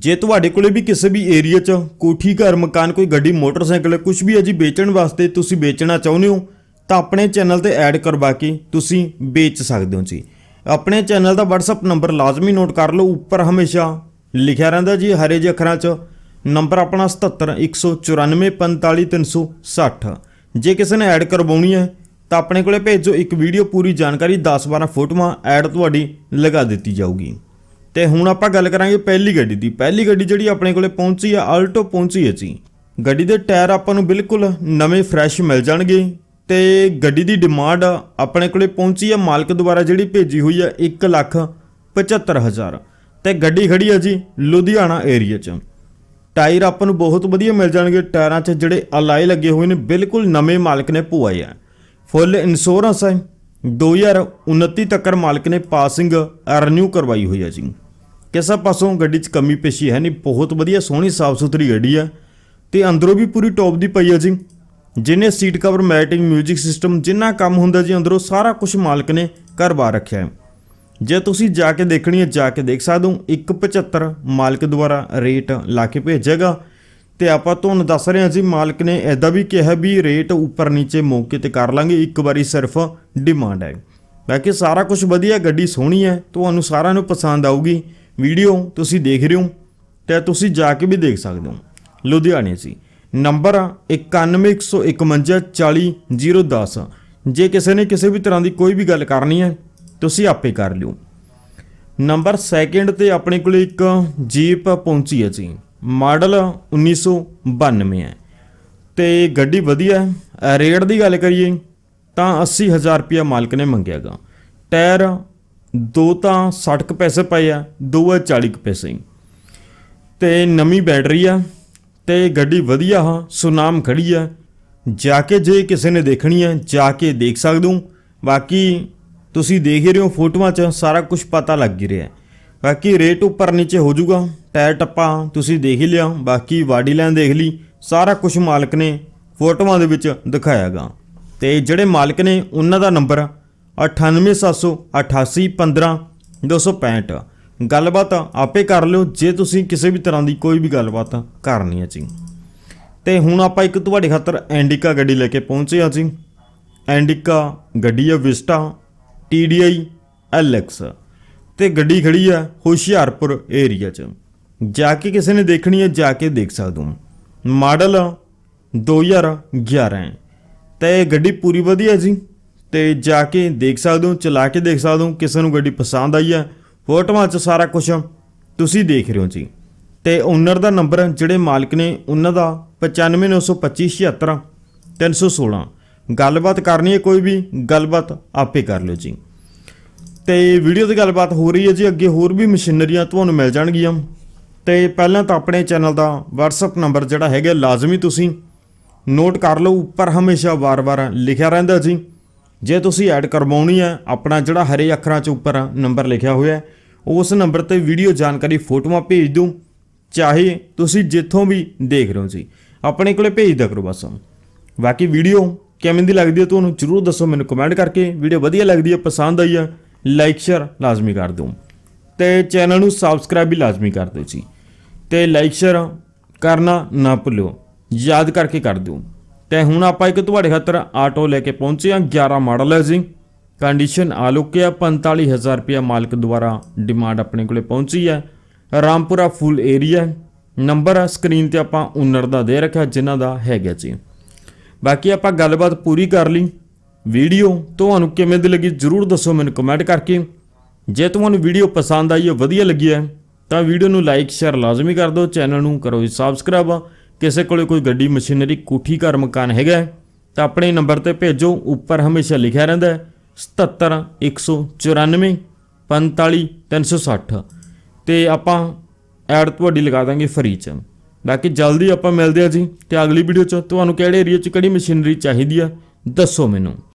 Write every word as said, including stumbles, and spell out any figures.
जे तुहाडे कोले भी किसी भी एरिया च कोठी घर मकान कोई गड्डी मोटरसाइकिल कुछ भी है जी बेचण वास्ते तुसी बेचना चाहुंदे हो तो अपने चैनल ते ऐड करवा के तुसी बेच सकते हो जी। अपने चैनल का WhatsApp नंबर लाजमी नोट कर लो, ऊपर हमेशा लिखा रहिंदा जी हरे जे अखरां च नंबर अपना सतहत्तर एक सौ चौरानवे पंताली तीन सौ सठ। जे किसी ने ऐड करवानी है तो अपने को भेजो एक वीडियो पूरी जानकारी दस बारह फोटोआं ऐड तुहाडी लगा दी जाऊगी। तो हुण आपां गल करांगे पहली गड्डी दी। पहली गड्डी जिहड़ी अपने कोले पहुंची है आल्टो पहुंची है जी। गड्डी दे टायर आपां नूं बिल्कुल नवे फ्रैश मिल जाणगे। तो गड्डी की डिमांड अपने को पहुंची है मालक द्वारा जी भेजी हुई है एक लख पचहत्तर हज़ार। तो गड्डी खड़ी है जी लुधियाना एरिया च। टायर अपन बहुत वधिया मिल जाएंगे। टायरों च जोड़े अलाए लगे हुए हैं बिल्कुल नवे मालक ने पवाए है। फुल इंश्योरेंस है। दो हज़ार उनती तक मालक ने पासिंग रिन्यू करवाई हुई है जी। किसा पासों गड्डी च कमी पेशी है नहीं, बहुत वधिया सोहनी साफ सुथरी गड्डी है। तो अंदरों भी पूरी टॉप की पई है जी। जिन्हें seat cover matting music system जिन्ना काम होंदा जी अंदरों सारा कुछ मालक ने करवा रखा है। जे तुसी जाके देखनी है जाके देख सकते हो। एक पचहत्तर मालक द्वारा रेट ला के भेजेगा। तो आप तुहानूं दस रहे हैं जी मालक ने इदा भी कहा भी रेट उपर नीचे मौके ते कर लांगे, एक बारी सिर्फ डिमांड है। बाकी सारा कुछ वधिया गड्डी सोहनी है, तुहानूं सारिआं नूं पसंद आऊगी। वीडियो तुसी देख रहे हो तो तुसी जाके भी देख सकते हो। लुधियाने जी नंबर इक्यानवे एक सौ इकवंजा चाली जीरो दस। जे किसी ने किसी भी तरह की कोई भी गल करनी है तुसी आपे कर लियो। नंबर सैकेंड ते अपने को एक जीप पहुंची है जी। मॉडल उन्नीस सौ बानवे है। तो गड्डी वधिया है। रेट की गल करिए तो अस्सी हज़ार रुपया मालक ने मंगेगा। टायर दो तो सठ क पैसे पाए है, दो है चाली क पैसे। तो नवी बैटरी है। तो गड्डी वधिया हाँ सुनाम खड़ी है। जाके जे किसी ने देखनी है जाके देख सकते हो। बाकी तुसी देख ही रहे हो फोटोआं च सारा कुछ पता लग ही रहा है। बाकी रेट उपर नीचे हो जाऊगा। टायर टप्पा तुसी देख ही लिया, बाकी बॉडी लाइन देख ली, सारा कुछ मालक ने फोटोआं दे विच दिखायागा। तो जिहड़े मालक ने उन्हां दा नंबर अठानवे सत्त सौ अठासी पंद्रह दो सौ पैंठ। गलबात आपे कर लो जे तुसी किसी भी तरह की कोई भी गलबात करनी है जी। तो हुण आपां एक तुहाडे खातर एंडिका गड्डी लेके पहुंचे हाँ जी। एंडिका गड्डी है Vista T D I L X. तो गड्डी खड़ी है हुशियारपुर एरिया च। जाके किसी ने देखनी है जाके देख सकते हो। मॉडल दो हज़ार ग्यारह है। तो गड्डी पूरी वधिया जी। तो जाके देख सकते हो, चला के देख सकते हो। किसी को गड्डी पसंद आई है फोटोआं च सारा कुछ तुसी देख रहे हो जी। तो ओनर का नंबर जिहड़े मालक ने उन्हां दा पचानवे नौ सौ पच्ची छिहत्तर तीन सौ सोलह। गलबात करनी है कोई भी गलबात आपे कर लो जी। तो वीडियो की गलबात हो रही है जी। अगे होर भी मशीनरियां तुहानूं मिल जाणगियां। तो पहलां तो अपने चैनल का WhatsApp नंबर जिहड़ा हैगा लाजमी तुसी नोट कर लो, उपर हमेशा बार बार लिखा रहिंदा जी। जे तुसी ऐड करवाउणी है अपना जिहड़ा हरे अखरां च उपर नंबर लिखा हुआ है उस नंबर ते वीडियो जानकारी फोटोआं भेज दो। चाहे तुसी जिथों भी देख रहे हो जी अपने को भेज दिया करो बस। बाकी वीडियो किवें दी लगदी है तुहानूं जरूर दसो मैनूं कमेंट करके। वीडियो वधिया लगदी है पसंद आई है लाइक शेयर लाजमी कर दो। तो चैनल नूं सबसक्राइब भी लाजमी कर दो जी। तो लाइक शेयर करना ना भुल्लो, याद करके कर दो। तो हुण आपां एक तुहाडे खातर आटो लेके पहुंचे हैं। ग्यारह मॉडल है जी। कंडीशन आलोक है। पैंताली हज़ार रुपया मालक द्वारा डिमांड अपने को पहुंची है। Rampura Phul area. Number screen ते आपां ओनर दा दे रखा जिन्हां दा हैगा जी। बाकी आपां गलबात पूरी कर ली। वीडियो तुहानूं किवें दी लगी जरूर दसो मैनूं कमेंट करके। जे तुहानूं वीडियो पसंद आई है वधिया लगी है तो वीडियो नूं लाइक शेयर लाजमी कर दो। चैनल नूं करो जी सबसक्राइब। किसी को कोई गड्डी मशीनरी कोठी घर मकान हैगा तो अपने नंबर पर भेजो, उपर हमेशा लिखा रहिंदा है सतहत्तर एक सौ चौरानवे पंताली तीन सौ सठ। तो आपां ऐड तुहाडी लगा देंगे फ्री च। बाकी जल्दी आपां मिलदे आ जी। तो अगली वीडियो च तुहानूं किहड़े एरिया च किहड़ी मशीनरी चाहिदी है दसो मैनूं।